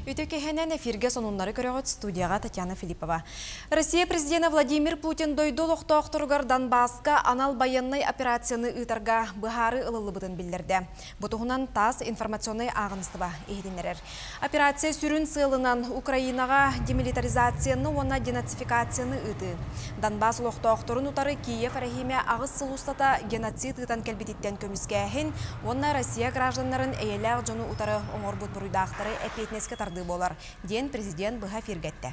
Ütükehenen efirge sonunları körüğüt студияға Татьяна Филиппова. Россия президенті Владимир Путин дойду лоқтоқтырғар Донбасқа анал баянный операцияны ұтарға бұхары ылылы бұтын білдірді. Бұтығынан тас информационный ағыныстыба егденерер. Операция сүрін сылынан Украинаға демилитаризацияны, она денацификацияны ұты. Донбас лоқтоқтырын ұтары Киев арахиме ағыз сылустата геноцид ұтан кәлбететтен көмізгәхін, онна Россия гражданларын әйелер жону ұтары оңор бұт бұруйдақтары әпетнеске болар. Ден президент бұға фергетті.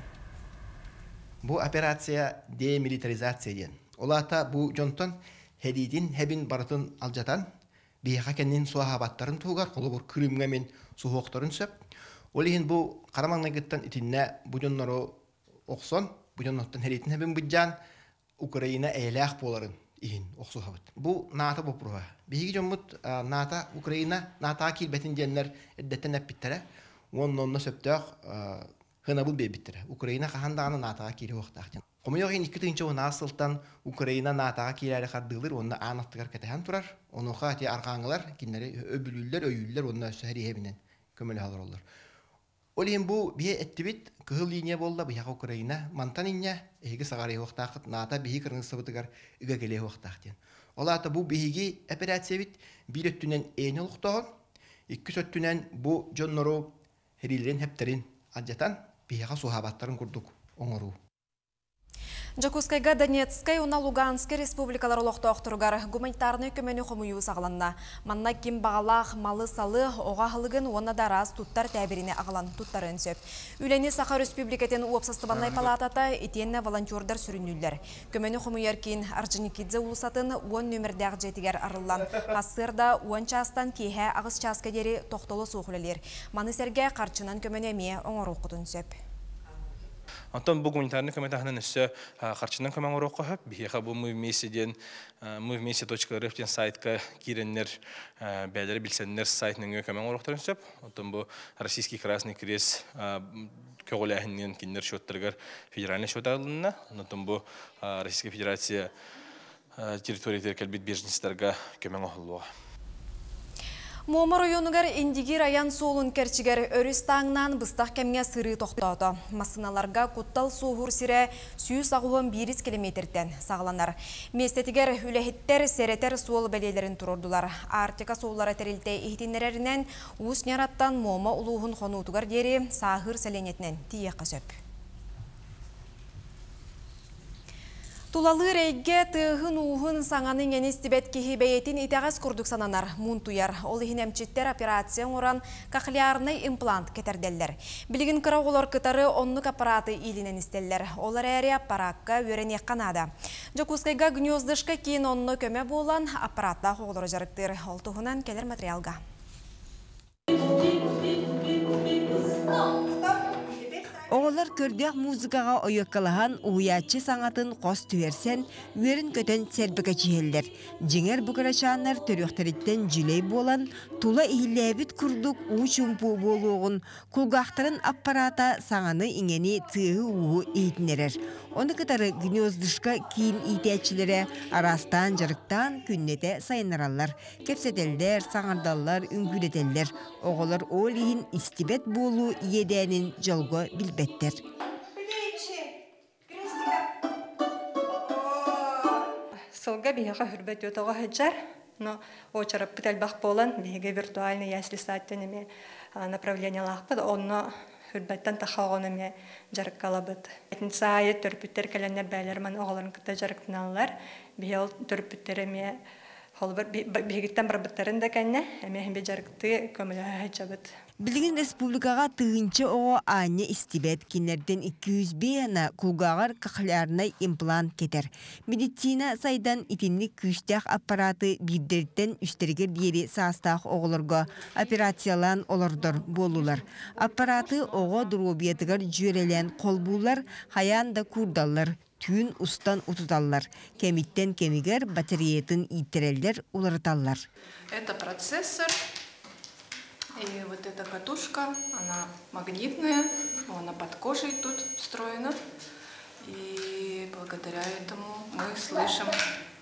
Бұл операция демилитаризация ден. Олата бұл жонтон хедидин хебин барытын алжатан, бейха кеннен суахабаттарын туғар, қолы бұр күрімге мен суhoқтарын сөп. Олеген бұл қарамаңна кеттен итинне бұл жонлары оқсон, бұл жонларттан хедидин хебин бұджан, Украина әйләқ боларын иhin оқсуғабыт. Бұл ната бұпыруға. Бейгі жонмыт ната Украина, ната келбетін денлер әддеттен әппіттері. Оннонна сөптөк хынабыл бейбиттері. Украина қағандағаны натаға келі оқтақтен. Қомайоғын 2-тінші оны асылтан Украина натаға келері қардығылыр, онына анықтығар кәтіған тұрар. Онуға әте арқаңылар, кенлері өбілілер, өйілер, онына сөйрі ебінен көмілі алыр олар. Ол ең бұл бие әттібет күхыл линия болды бұяқ Украина. Мантан ине әйгі сағары оқтақыт, ната бейі кіріңіз сыбытығар үгі келе оқтақтен. Ол аты бұл бейгі операция бит бір өттінен әйні ұлықтағын, 2 өттінен бұл жонлары Херилерин хептерин аджатан бияға сухабаттарын күрдік оңыру. Жакускайга Донецкай уна Луганскай республикалар олоқтоқтырғар гуманитарны көмені қомыйу сағыланна. Манна кем бағалақ, малы салы, оға ғылығын оны дараз туттар тәбіріне ағылан туттарын сөп. Үлені Саха республикатын уапсастыбаннай палатата етенне волонтердар сүрінілдер. Көмені қомыйар кейін Арджиникидзе улысатын 10 нөмірдәғ жетігер арылан. Қасырда 10 частан кейхе ағыз часка дері тоқтолы соғылелер. Маны сәрге қарчынан көмені әме оңыр оқытын сөп. Антон бұл гуманитарный комитетінің үсі қарчынан көмен ұрыққа хөп. Бейхі бұл мы вместе.рф сайтқа керенлер бәлері білсенлер сайтының көмен ұрықтарын сөп. Антон бұл Российский Красный Крест көгіләхінен кенлер шөттіргер федеральный шөт арылынна. Антон бұл Российская Федерация территория кәлбет бежнестерға көмен ұғылуға. Момор районугар индиги район солун керчигер өрістаңнан быстақ кәмге сыры тоқтауды. Масыналарға құттал соғыр сире 100 километрден сағыланар. Местетігер үләхеттер серетер сол бәлелерін тұрырдылар. Артика соллары тәрілді ехтенерерінен ұс няраттан мома ұлуғын қонуытығар дері сағыр сәленетінен тие қасөп. Тулалы рейге тығын уғын саңаның енестібет кехебейтін итағыз күрдік сананар мұнтуяр. Ол ехін әмчеттер операцияң оран қақлиарны имплант кетерделер. Білігін қырағылар кытары онлық аппараты илінен істелер. Олар әрі аппаратқа өріне қанада. Жокускайға гнездышқа кейін онны көме болан аппаратта қоғылары жарықтыр. Ол тұғынан келер материалға. Оғылар көрдіғ музыкаға ойыққылыған уятчы саңатын қос түйерсен, өрін көтен сәрбігі жиелдер. Жеңер бұқырашанлар төріқтіріттен жүлей болан, тула ихіләбіт күрдік ұшымпу болуғын, күлғақтырын аппарата саңаны иңені тығы уғы ейтінерер. Оны кытары гнездышқа кейін итәтчілері арастан, жарықтан күннете сайынаралар. Кепсетелдер, саңардалар, үңгүлетелдер. Оғылар ол ейін истибет болу едәнін жолғы білбеттер. Сылға бейіға хүрбет өтіға хүджар. Но очарап бітәлбақ болан, бейіге виртуальный ясли саттенеме направление лақпыд. Оны хүрбеттен тақауғанеме жарыққалабыд. Сайы түрпіттер кәләнер бәлерман оғыларын күтті жарықтыналар. Бейіл түрпіттереме бейгіттен барбыттарын да кәнне, әмейін бей жарықты көмілі әйчабыд. Білігін республикаға тығынчы оғы ане истибет кенерден 200 бейіна күлғағар қақыларына имплант кетер. Медицина сайдан итінлік күштәқ аппараты бірдерден үстергер бері састақ оғылырға операциялан олырдыр болулар. Аппараты оғы дұробиятығар жөрелен қол бұлар, хаян да күрдалар. Түйін ұстан ұтыдалар. Кемиттен кемигер батареятын итерелдер улырыталар. Это процессор. И вот эта катушка, она магнитная, она под кожей тут встроена. И благодаря этому мы слышим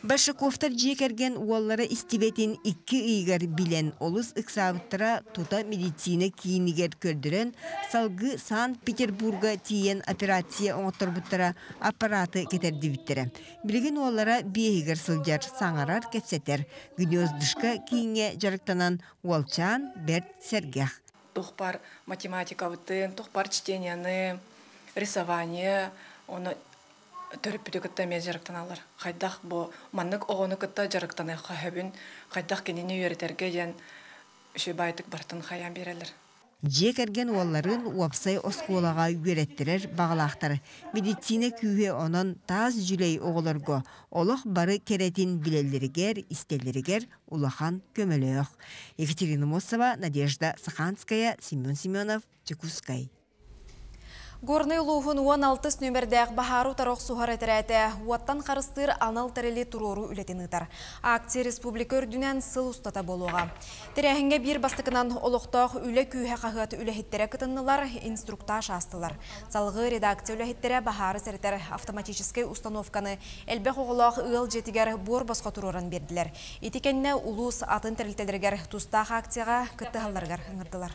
Башаковтар жекерген уоллары истибетин 2 ыйгар билен олус ыксабыттара тута медицина киинигер көрдірен салгы Санкт-Петербурга тиен операция оңотторбуттара аппараты кетердибиттері. Билген уоллара биегер сылжар саңарар кепсетер. Гүнөздышка киинге жарыктанан уолчан Берт Сергех. Тухпар математика вытын, тухпар чтенияны, рисование, оны төрөпүтү кытта мен жарыктаналар. Кайдах бу маннык огону кытта жарыктаны хабын, кайдах кенени үйрөтерге ден шөбайтык бартын хаян берелер. Жекерген уолларын уапсай осколага үйреттирер багалактар. Медицина күйе онон таз жүлей оголорго, олох бары керетин билелеригер, истелеригер улахан көмөлөөх. Екатерина Мосова, Надежда Саханская, Семен Семенов, Чекускай. Горный луғын 16 нөмірдәк бахару тароқ сухар әтірәті уаттан қарыстыр анал тәрелі турору үлетінітар. Акция республика үрдінен сыл ұстата болуға. Тірәхінге бір бастықынан олықтақ үлі күйе қағыты үләхеттері кытыннылар, инструктаж астылар. Салғы редакция үләхеттері бахары сәрітер автоматическай установканы әлбәқ оғылақ ұғыл жетігер бор басқа туроран берділер. Етекенне улус атын тәрілтелергер тұстақ акцияға кыттығаларғар ұңырдылар.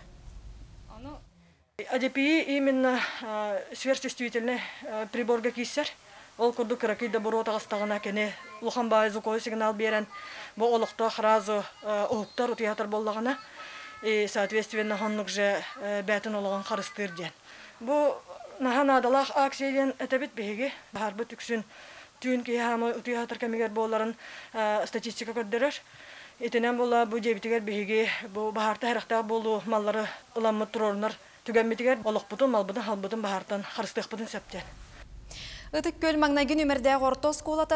АДПИ именно сверхчувствительный приборга кисер. Ол курду кракида борота гастагына кене луханбай звуковой сигнал берен. Бу олукта хразу оптар театр боллагына и соответственно хоннук же бәтин олаган карыстыр ден. Бу наханадалах акцияден этебит беге барбы түксүн түн ки хамы театр кемигер болларын статистика көрдөрөр. Этенен болла бу жебитигер беге бу бахарта характа болу маллары ыламмы турорнар түгәммитигер олықпытын, малбытын, халбытын, бахартын, харыстықпытын сөптен. Үтік көл маңнагын өмірді ғортос қолата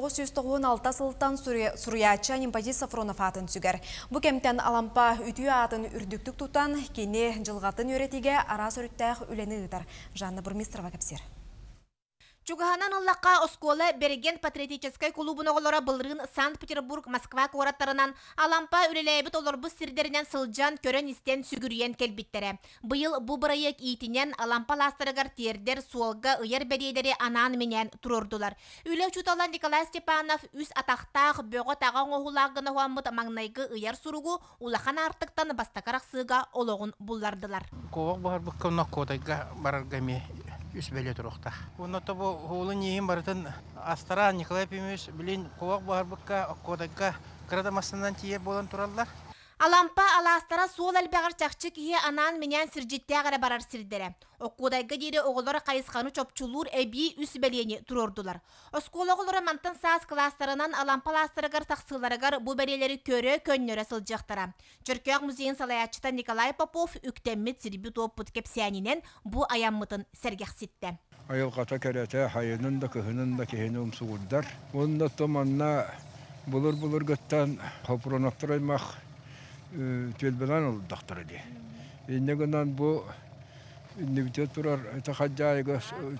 1996 сылттан Суруяча Нимпади Сафронов атын сүгер. Бұ кемтен алампа үтіу атын үрдіктік тұтан, кене жылғатын өретіге ара сөріттәқ үлені ұтар. Жанна Бурмистрова кәпсер. Чугаханан Аллақа оскола Береген патриотической клубуна олора былырын Санкт-Петербург, Москва кораттарынан алампа үлелейбіт олорбы сирдерінен сылжан көрен истен сүгірген келбиттері. Бұйыл бұ бұрайық иетінен алампа ластырығар тердер суолга ұйар бәдейлері анан менен тұрордылар. Үлі чуталан Николай Степанов үз атақтақ бөғы таған оғылағына хуамыд маңнайғы ұйар сұруғу улахан артықтан бастақарақ сыға олығын бұллардылар. Ковақ бұғар бұққына кодайға бараргаме үс бәле тұрықта. Оны табы ғолы нейін барытын Астара Николай Пемес білін ковақ бұғар бұққа кодайға қырадамасынан тие болан тұралдар. Алампа аластара сол әлбәғір чақчы кие анан менен сіржеттәғірі барар сірдері. Оқудайға дейі оғылары қайысқаны чопчулур әбей үс бәлені тұрордылар. Оскол оғылары мантын саас кластарынан алампа ластырығар тақсыларығар бұл бәлелері көрі көннері сылжақтара. Чөркөк музейін салаячыта Николай Попов үктеммет сірбі топпыт кепсиянинен бұл аяммытын сәргәқсетті. Айыл қата кәрәті хайының да күхінің да кехені ұмсуғырдар. Онда томанна бұлыр ғыттан қопыронақтыр аймақ төлбелан олдақтыр еді. Енегінен бұл небітет тұрар қаджайығы,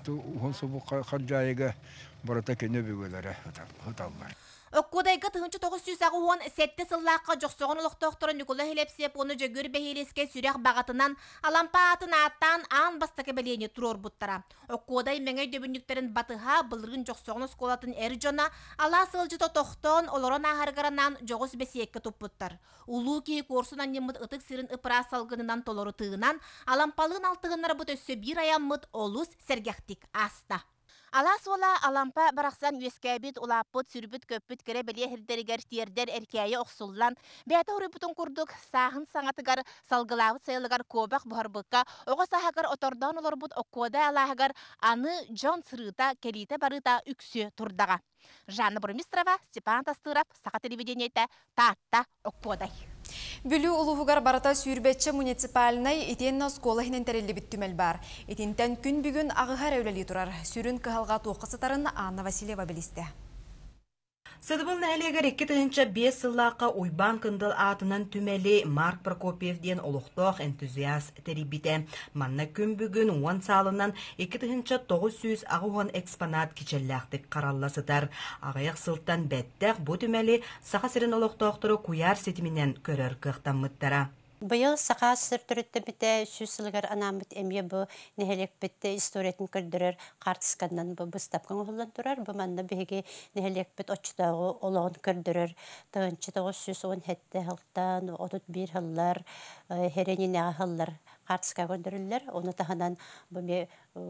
қаджайығы барата кене бөгелері ұталар. Оқудайғы 1910 сәтті сыллаққа жоқсоғын ұлықтықтыры Николай Хелепсеп оны жөгір бәхелеске сүрек бағатынан алампа атын аттан аң бастықы бәлені тұрор бұттара. Оқудай мәңей дөбіндіктерін батыға бұлырғын жоқсоғын ұсколатын әрі жона ала сылжыты тоқтон олырын ағарғаранан жоғыз бәсиекке тұп бұттар. Улу кейі корсынан неміт ұтық сирін ұпыра салғынынан толыры тығынан алампалығын алтығынлары бұт өссі бір аяммыт олус сәргәқтік аста. Алас ола алампа барақсан үескәбит улаппыт сүрбіт көппіт кере біле хірдерігер тиердер әркәйі оқсуллан. Бәті ұрыпытын күрдік сағын саңатығар салғылауыт сайылығар көбақ бұхарбыққа оға сағығар отордан олар бұд оқуада алағығар аны жон сырыта келейті барыта үксі тұрдаға. Жанна Бурмистрова, Степан Тастырап, Сақа телевидениеті, Таатта, Оқподай. Бүлі ұлығығар барата сүйірбетші муниципалінай етенна скола хинен тәрелі біттімел бар. Етентен күн бүгін ағығар әулелі тұрар. Сүрін кығалға тоққысытарын Анна Васильева білісті. Сыдыбыл нәлегер 2-5 сыллаққа ойбан кындыл атынан түмәлі Марк Прокопьевден олықтық энтузиаст тәрибіті. Манна күн бүгін 10 салынан 2-900 ағуған экспонат кечелләқтік қаралласыдар. Ағаяқ сылттан бәттәқ бұ түмәлі сақа сірін олықтықтыры куяр сетімінен көрір қықтан мұттара. Быйыл сақа сыр түрітті біте сүз сылығар анамыт әмие бұ нехелек бітті историятын көрдірер қартысканнан бұ бұстапқан ұлдан тұрар. Бұ манна беге нехелек біт очтағы олағын көрдірер. Тағынчы тағы сүз оғын хәтті халықтан, отут бір халлар, хереніне халлар қартыска көрдірілер. Оны тағынан бұ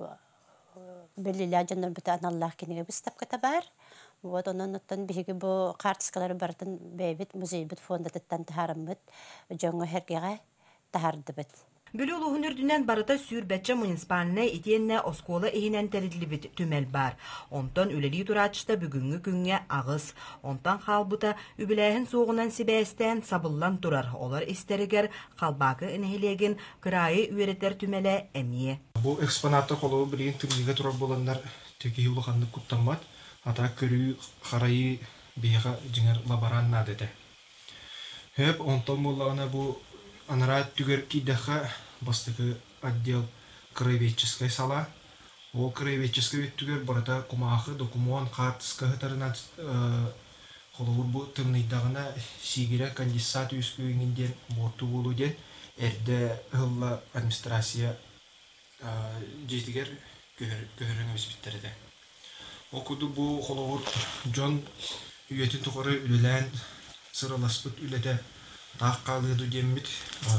белілі жандар біті аналлах кенеге бұстапқата бар. Вот онан оттан биһиги бу картскалары бартын бэбит музей бит фонда таттан тахарымбыт жоңго хергеге тахардыбыт. Бөлі улуғын үрдінен барыта сүйірбәтчі муниципаліне итенне оскола ehinen теридилибит түмел бар. Онтан үлелі турачыта бүгінгі күнге ағыз. Онтан қалбыта үбіләйін соғынан сибәстен сабыллан турар. Олар истерігер қалбақы інхелеген кырайы үйретер түмелі әмие. Бұл экспонаттар қолуы білейін түрліге тұрар боландар теке ұлықанды құттамат. Ата көрі қарайы бейға жіңер лабаран надеде. Хөп, онтан болағына бұл анара түгер кейдіға бастығы отдел краеведческой сала. Ол краеведческой түгер барата кумақы докумуан қартысқа ғытарынан қолуыр бұл тымнайдағына сигері конденсат өскөйіңінден борту болу ден әрді ғылла администрация жетігер көхіріңі өспіттерді. Okudu bu kolor John üyetin tukarı ülelen sıralaspıt ülede tağkalıdı demmit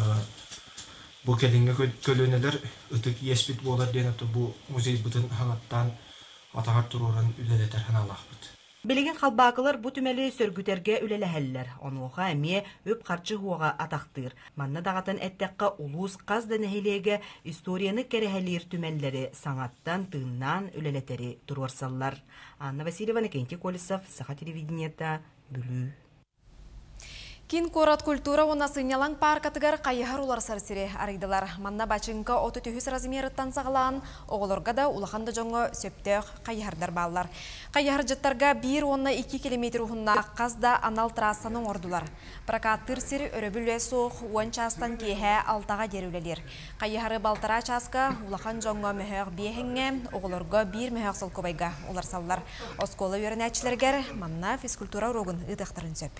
bu kelinge kölöneler ıtık yespit bolar denatı bu muzey bıtın hanattan atağar tururan ülede terhanalaqbıt. Белеген қалбақылар бұ түмәлі сөргüтерге үлеләһәлләр. Онуға әмие өп қарчы хуаға атақтыр. Манна дағатын әттәққа улус қазды нәхилеге историяны кәрәһәлер түмәлләре саңаттан тыыннан үлеләтәре турварсаллар. Анна Васильева, Кенти Колесов, Саха телевидениета, Бүлү. Кин корат культура оны сыйнялан паркатыгар қайығар улар сарсире арыйдылар. Манна бачынка оты түйіс размеріттан сағылан, оғылырға да улаханды жоңы сөптеуқ қайығардар баллар. Қайығар жыттарға 1-2 километр ұхынна қазда анал трассаның ордулар. Прокаттыр сирі өрөбілі соқ 10 частан кейхе алтаға дерулелер. Қайығары балтара часка улахан жоңы мөхөк бейхіңе, оғылырға 1 мөхөк сыл көбайға олар саллар. Осколы өрінәтчілергер манна физкультура урогын ұдықтарын сөп.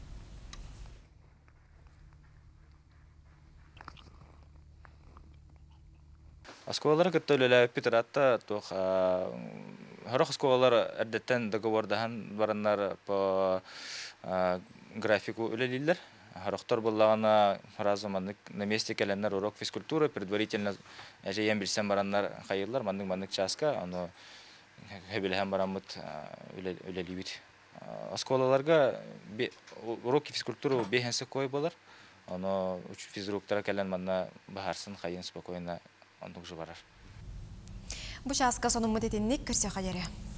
Осколалар көттөлөлі Петератта тоқ хорох осколалар әрдеттен договордахан бараннар по графику үлелилер. Хорохтар боллағана фраза маннык на месте кәленнер урок физкультуры предварительно әжейен білсен бараннар қайылар маннык часка, аны хөбіліген барамыт үлелибит. Осколаларға уроки физкультуры бейхенсі кой болар, аны физруктара кәлен манна бахарсын қайын спокойно. Бұл шасқа соның мұтетіннік кірсе қадері.